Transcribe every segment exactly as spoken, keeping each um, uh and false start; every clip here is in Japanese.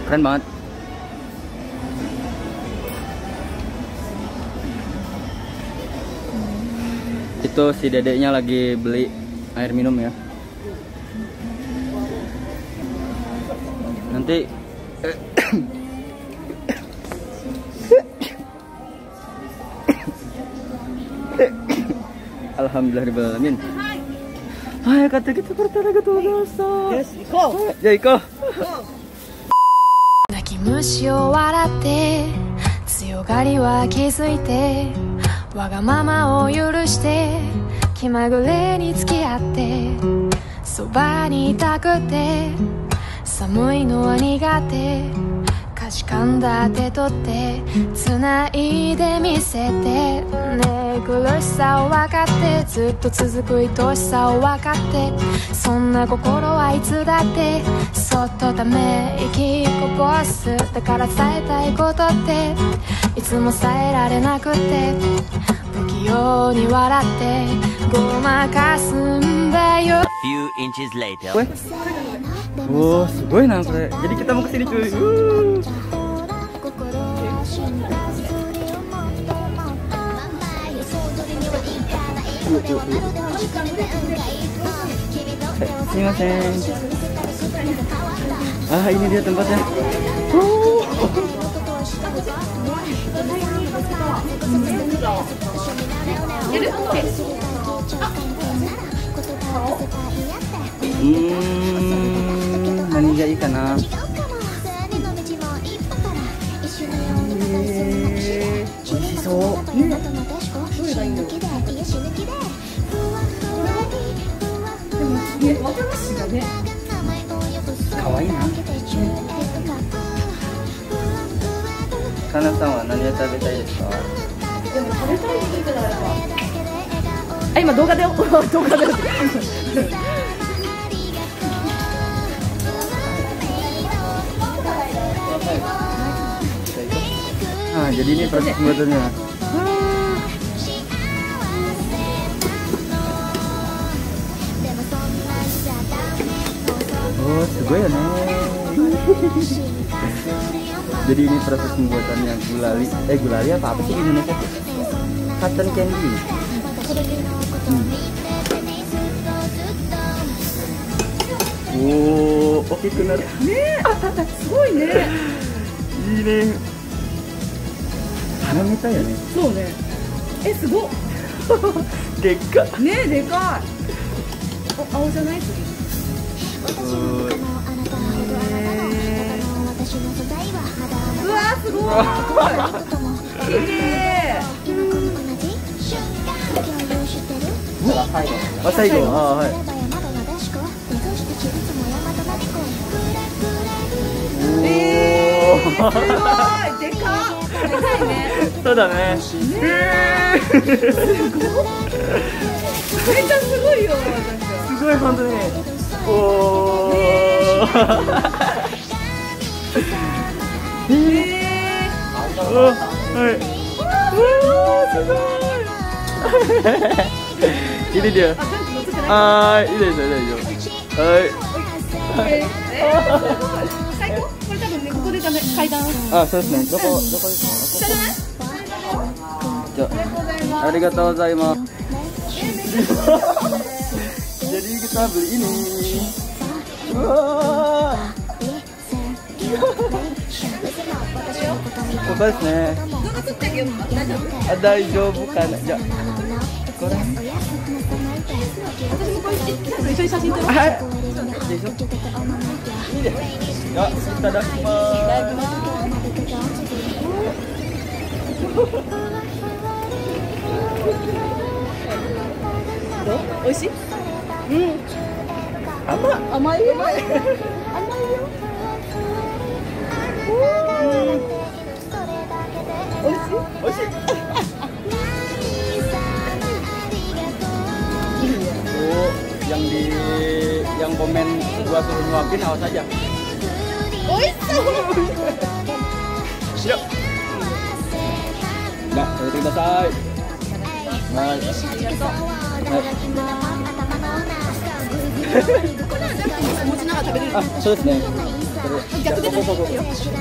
Keren banget. Itu si dedeknya lagi beli air minum ya. Nanti Alhamdulillahirobbilalamin. Hai, kata kita bertanya gitu dosa. Yes, iko. Ya iko. 泣き虫を笑って強がりは気づいてわがままを許して気まぐれに付き合ってそばにいたくて寒いのは苦手かじかんだ手取って繋いでみせてね苦しさを分かってずっと続く愛しさを分かってそんな心はいつだってそっとため息こぼすだから伝えたいことっていつも伝えられなくて不器用に笑ってごまかすんだよ Few inches later. Wow, sugoi nahこれ. Jadi kita mau kesini cuy. Uh. Yuk, yuk, yuk. Sumimasen. Ah, ini dia tempatnya. Uh. Hmm,何がいいかな。えー、美味しそう。ね。どれがいいの？でも、ね、わたがしがね。可愛いな。かなさんは何を食べたいですか？でも食べたいって言ってたら。あ、今動画で動画で。Nah, jadi ini proses pembuatannya. Oh, sugoi ya nih. Jadi ini proses pembuatannya gulali. Eh, gulali apa apa sih di Indonesia? Cotton candy. Hmm. Oh, oke benar. Nih, sugoi nih. Ini. 花みたいやね。そうね。え、すごっ。でっか。ね、でかい。お、青じゃない？すごい。うわ、すごい。綺麗。あ、最後。あ、はい。えー、すごい。でかっ。そうだね。ええ。すごい。めっちゃすごいよ。すごい本当に。おお。ええ。はい。すごい。ini dia. Ah, ini dia, ini dia. Hai. 最高。これ多分ね、ここで階段。あ、そうですね。どこどこですか？じゃあ、ありがとうございます。Jadi kita beli ini. Wah. Cobaですね。大丈夫かな。じゃあ、これ。一緒に写真撮ろう。はい。でしょ。いいです。じゃあ、いただきます。いただきます。どう？美味しい？うん。甘い。甘いよ。甘いよ。美味しい？美味しい。Oh, yang di yang komen gua suruh nyuapin awas aja. Oishi. Siap. Nah, terima kasih. Nah. Ah, そうですね。 逆で。そうそうそう。そう。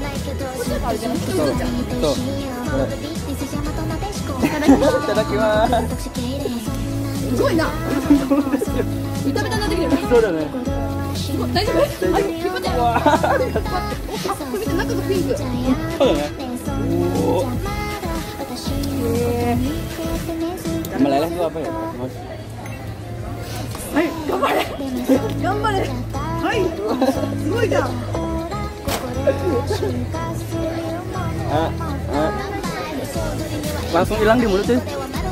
いただきます。すごいな。ビタビタになってきてる。そうだね。大丈夫？大丈夫。わあ、ありがとう。あ、これ見て中がピンク。そうだね。おお。Meleleh itu apa ya, Mas? Ayo, gambar. Gambar. Hai. Semua jam. Ah, ah. Langsung hilang di mulutnya.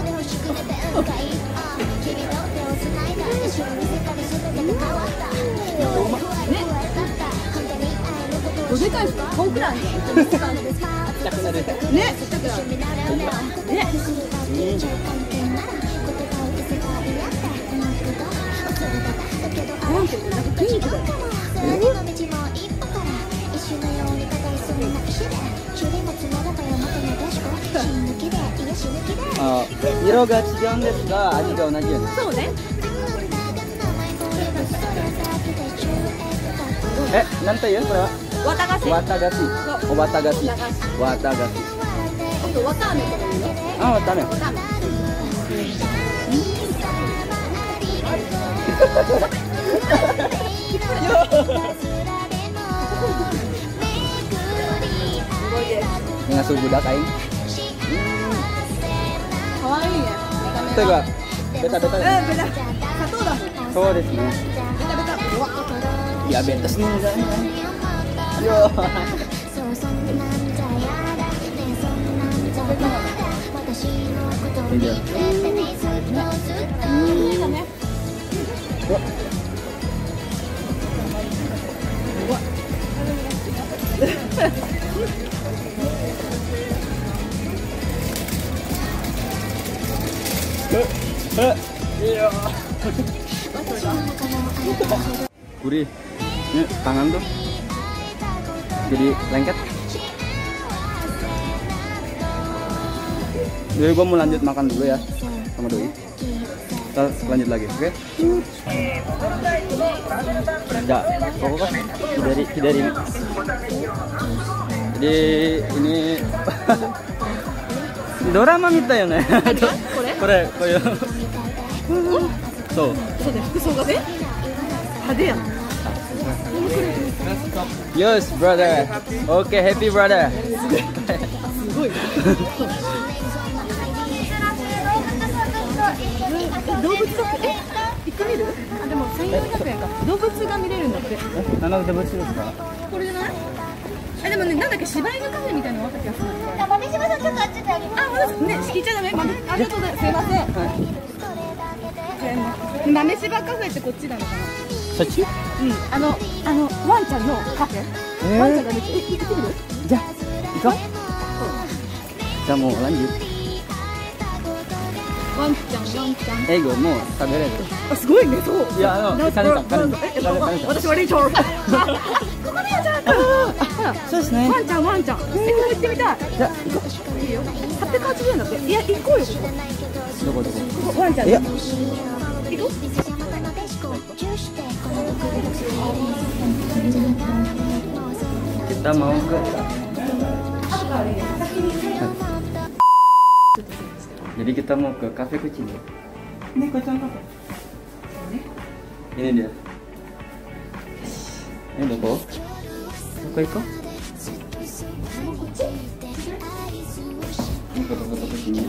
あ、色が違うんですが味が同じよね。そうね。え、なんて言うこれは？綿菓子。綿菓子。お綿菓子。綿菓子。あと綿飴とかいいよ。あ、綿飴。Ngasuh budak aing. Kawaii ya. Itu enggak? Beta-beta. Eh, beda. Satu dah. Oh, desu ne. Beta-beta. Diabetes nih enggak. Yo. Iya. Iya. Gurih. Ini tangan tuh jadi lengket. Jadi gua mau lanjut makan dulu ya sama Doi. Kita lanjut lagi, oke? Okay? Ya, pokoknya dari dari ini. Jadi ini drama みたいよね。これ？これ、これ。そう。そうです。服装がね。派手やん。Yes, brother. Okay, happy brother. すごい。動物だって、え、行ってみる？あ、でも千四百円か。動物が見れるんだって。何の動物ですか？これじゃない？あ、でもね、なんだっけ、柴犬カフェみたいなの分かった気がする。あ、豆柴さんちょっとあっちであげます。あ、ね、聞いちゃダメ。ありがとうございます。すいません。豆柴カフェってこっちなのかな。そっち？うん、あの、あの、ワンちゃんのカフェ。えー、ワンちゃんがね、え、行ってみる？じゃあ、行こう。じゃあもうlanjut。ワンちゃん、ワンちゃん。英語も食べれる。あ、すごいね、そう。いや、あの、カネさん、カネさん。え、私はリーチョー。ここでやっちゃった。そうですね。ワンちゃん、ワンちゃん。え、ここ行ってみたい。じゃあ、行こう。いいよ。はっぴゃくはちじゅうえんだって。いや、行こうよ、ここ。どこどこ。ここ、ワンちゃん。いや。行こう。Kita mau ke. Jadi kita mau ke kafe kucing. Ini kucing kafe. Ini dia. Ini doko. Doko iko? Ini foto-foto kucingnya.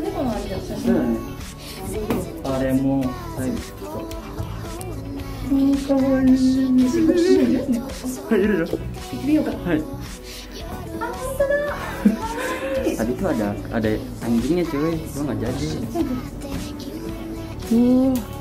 Ah, ada yang mau saya. Tadi tuh ada ada anjingnya cuy, gua nggak jadi. Tuh.